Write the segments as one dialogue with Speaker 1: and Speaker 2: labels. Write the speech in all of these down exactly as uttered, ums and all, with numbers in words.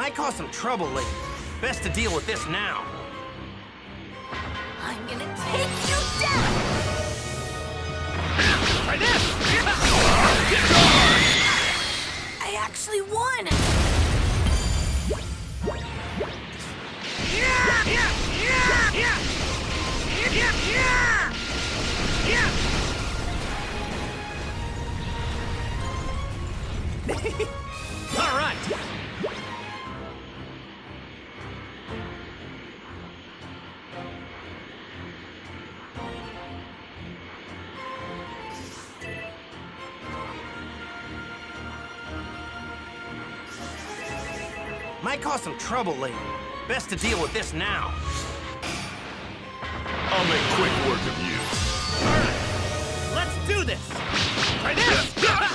Speaker 1: Might cause some trouble later. Best to deal with this now.
Speaker 2: I'm gonna take you down!
Speaker 1: Try this!
Speaker 2: I actually won!
Speaker 1: Yeah! Yeah! Yeah! Yeah! Yeah! Yeah! Yeah! All right. Might cause some trouble later. Best to deal with this now.
Speaker 3: I'll make quick work of you.
Speaker 1: All right, let's do this. Try this. Try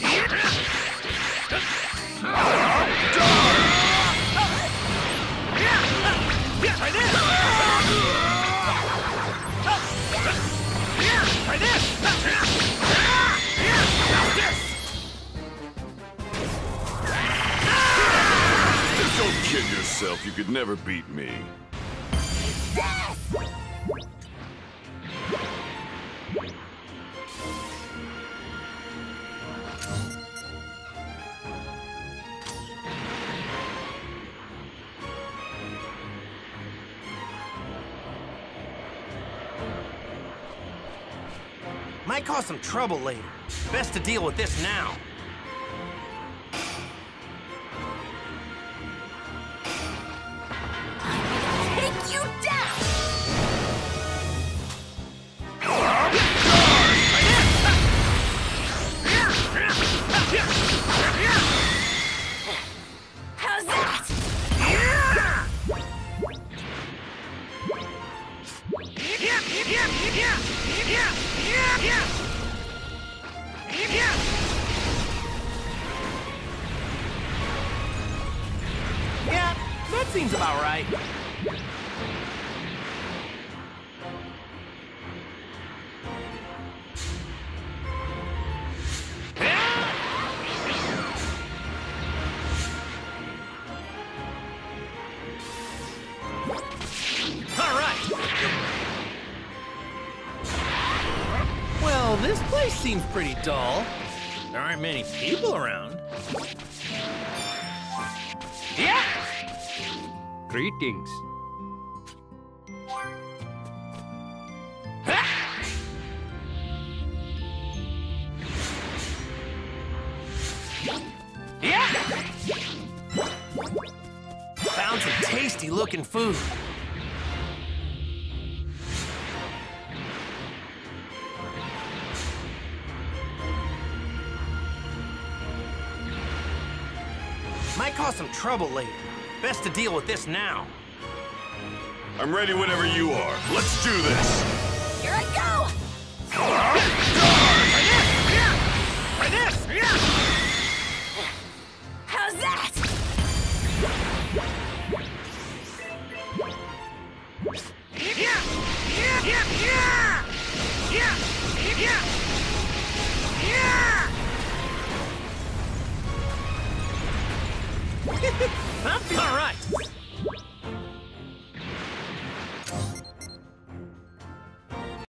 Speaker 1: this. Try this.
Speaker 3: Don't kid yourself, you could never beat me.
Speaker 1: Might cause some trouble later. Best to deal with this now.
Speaker 2: Take you down! How's that?
Speaker 1: Yeah, that seems about right. All right. Well, this place seems pretty dull. There aren't many people around. Yeah!
Speaker 4: Greetings.
Speaker 1: Yeah! Found some tasty-looking food. Might cause some trouble later. Best to deal with this now.
Speaker 3: I'm ready whenever you are. Let's do this!